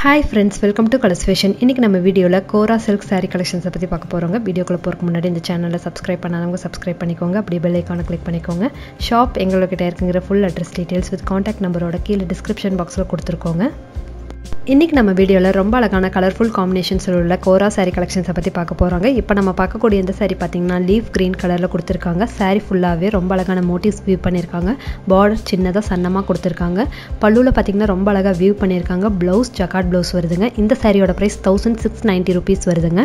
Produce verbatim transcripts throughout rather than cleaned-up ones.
Hi friends, welcome to Colors Fashion. இன்னைக்கு நம்ம வீடியோல Kora silk saree collections பத்தி பார்க்க போறோங்க. வீடியோக்குள்ள போறதுக்கு முன்னாடி இந்த சேனலை subscribe பண்ணாதவங்க subscribe பண்ணிக்கோங்க. அப்படியே bell icon click பண்ணிக்கோங்க. ஷாப் எங்ககிட்ட இருக்குங்கிற full address details with contact numberோட கீழ description boxல கொடுத்திருக்கோங்க. இன்னைக்கு நம்ம வீடியோல ரொம்ப அழகான கலர்ஃபுல் காம்பினேஷன்ஸ்ல உள்ள Kora saree collections பத்தி பார்க்க போறோங்க. இப்போ நம்ம பார்க்கக்கூடிய இந்த saree பாத்தீங்கன்னா leaf green கலர்ல கொடுத்திருக்காங்க. saree ஃபுல்லாவே ரொம்ப அழகான motifs weave பண்ணிருக்காங்க. border சின்னதா சன்னமா கொடுத்திருக்காங்க. பல்லுல பாத்தீங்கன்னா ரொம்ப அழகா weave பண்ணிருக்காங்க. blouse jacquard blouse வருதுங்க. இந்த சாரியோட price one thousand six hundred ninety rupees வருதுங்க.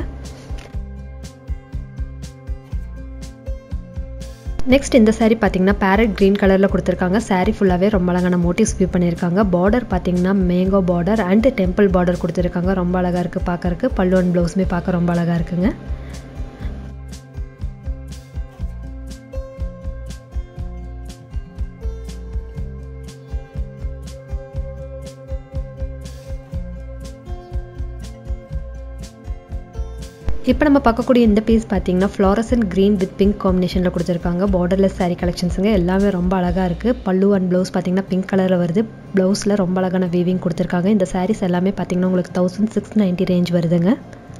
Next இந்த saree பாத்தீங்கன்னா parrot green கலர்ல கொடுத்திருக்காங்க. saree ஃபுல்லாவே ரொம்ப அழகான motifs weave பண்ணிருக்காங்க. border பாத்தீங்கன்னா mango border and temple border கொடுத்திருக்காங்க. ரொம்ப அழகா இருக்கு பார்க்கிறதுக்கு. பல்லு and blouseமே பார்க்க ரொம்ப அழகா இருக்குங்க. இப்போ நம்ம பார்க்கக்கூடிய இந்த பீஸ் பாத்தீங்கன்னா fluorescent green with pink combinationல கொடுத்திருக்காங்க. borderless saree collectionsங்க எல்லாமே ரொம்ப அழகா இருக்கு. பல்லு and blouse பாத்தீங்கன்னா pink கலர்ல வருது. blouseல ரொம்ப அழகான weaving கொடுத்திருக்காங்க. இந்த sarees எல்லாமே பாத்தீங்கன்னா உங்களுக்கு one thousand six hundred ninety range வருதுங்க.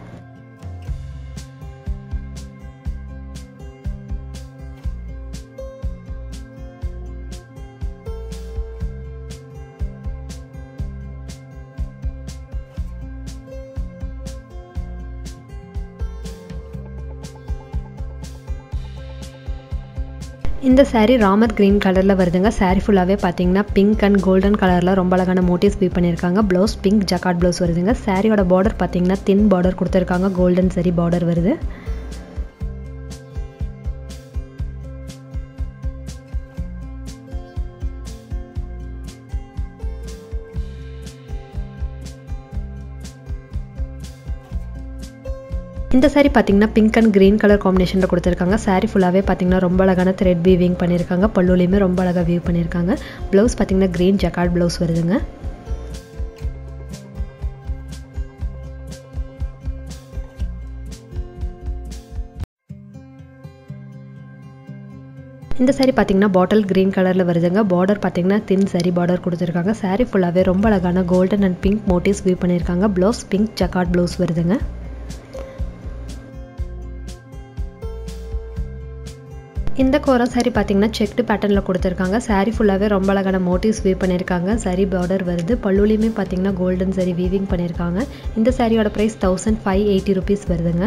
இந்த saree ராமர் green கலர்ல வருதுங்க. saree ஃபுல்லாவே பாத்தீங்கன்னா pink and golden கலர்ல ரொம்ப அழகான motifs weave பண்ணிருக்காங்க. blouse pink jacquard blouse வருதுங்க. சாரியோட border பாத்தீங்கன்னா thin border கொடுத்திருக்காங்க. golden saree border வருது. இந்த saree பாத்தீங்கன்னா pink and green color combinationல கொடுத்திருக்காங்க. saree ஃபுல்லாவே பாத்தீங்கன்னா ரொம்ப அழகான thread weaving பண்ணிருக்காங்க. பல்லுலயுமே ரொம்ப அழகா weave பண்ணிருக்காங்க. blouse பாத்தீங்கன்னா green jacquard blouse வருதுங்க. இந்த saree பாத்தீங்கன்னா bottle green கலர்ல வருதுங்க. border பாத்தீங்கன்னா thin saree border கொடுத்திருக்காங்க. saree ஃபுல்லாவே ரொம்ப அழகான golden and pink motifs weave பண்ணிருக்காங்க. blouse pink jacquard blouse வருதுங்க. இந்த Kora saree பாத்தீங்கன்னா checked patternல கொடுத்திருக்காங்க. saree ஃபுல்லாவே ரொம்ப அழகான motifs weave பண்ணிருக்காங்க. saree border வருது. பல்லுலயுமே பாத்தீங்கன்னா golden saree weaving பண்ணிருக்காங்க. இந்த சாரியோட price one thousand five hundred eighty rupees வருதுங்க.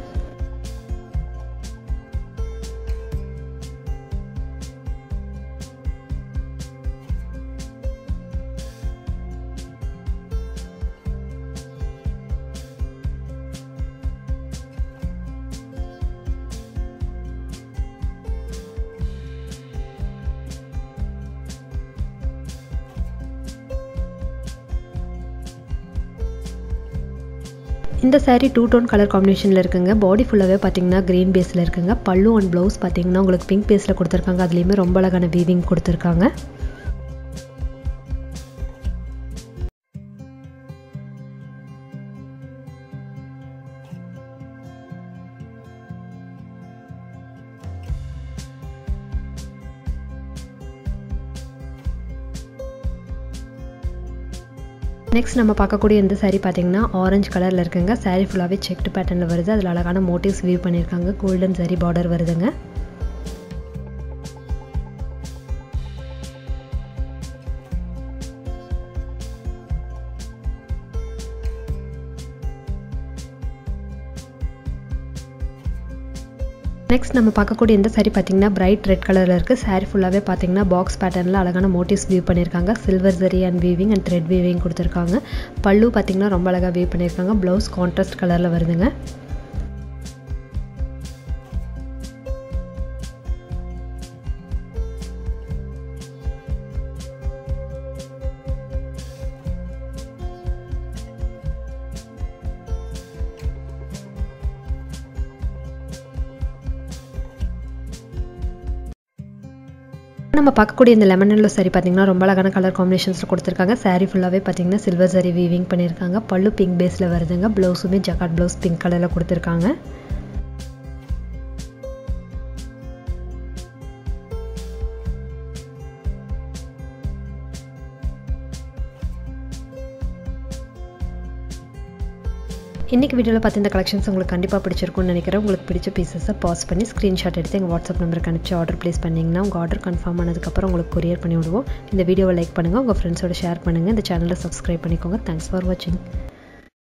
இந்த saree two tone color combinationல இருக்குங்க. body ஃபுல்லாவே பாத்தீங்கன்னா green baseல இருக்குங்க. பல்லு and blouse பாத்தீங்கன்னா உங்களுக்கு pink baseல கொடுத்திருக்காங்க. அதுலயுமே ரொம்ப அழகான weaving கொடுத்திருக்காங்க. Next நம்ம பார்க்கக்கூடிய இந்த saree பாத்தீங்கன்னா orange கலர்ல இருக்குங்க. saree ஃபுல்லாவே checked patternல வருது. அதுல அழகான motifs weave பண்ணிருக்காங்க. golden saree border வருதுங்க. Next நம்ம பார்க்கக்கூடிய இந்த saree பாத்தீங்கன்னா bright red கலர்ல இருக்கு. saree ஃபுல்லாவே பாத்தீங்கன்னா box patternல அழகான motifs weave பண்ணிருக்காங்க. silver zari and weaving and thread weaving கொடுத்திருக்காங்க. பல்லு பாத்தீங்கன்னா ரொம்ப அழகா weave பண்ணிருக்காங்க. blouse contrast கலர்ல வருதுங்க. நம்ம பார்க்கக்கூடிய இந்த லெமன் yellow saree பாத்தீங்கன்னா ரொம்ப அழகான கலர் காம்பினேஷன்ஸ்ல கொடுத்திருக்காங்க. saree ஃபுல்லாவே பாத்தீங்கன்னா silver zari weaving பண்ணிருக்காங்க. பல்லு pink baseல வருதுங்க. blouseமே jacquard blouse pink கலர்ல கொடுத்திருக்காங்க. இன்றைக்கி வீடியோவில் பார்த்து இந்த கலெக்ஷன்ஸ் உங்களுக்கு கண்டிப்பாக பிடிச்சிருக்கும்னு நினைக்கிறேன். உங்களுக்கு பிடிச்ச பீசஸை பாஸ் பண்ணி ஸ்க்ரீன்ஷாட் எடுத்து எங்கள் வாட்ஸ்அப் நம்பருக்கு அனுப்பிச்சு ஆர்டர் ப்ளேஸ் பண்ணிங்கன்னா உங்கள் ஆர்டர் கன்ஃபார்ம் ஆனதுக்கப்புறம் உங்களுக்கு கொரியர் பண்ணி விடுவோம். இந்த வீடியோவை லைக் பண்ணுங்கள், உங்கள் ஃப்ரெண்ட்ஸோட ஷேர் பண்ணுங்கள், இந்த சேனலை சப்ஸ்கிரைப் பண்ணிக்கோங்க. தேங்க்ஸ் ஃபார் வாட்சிங்.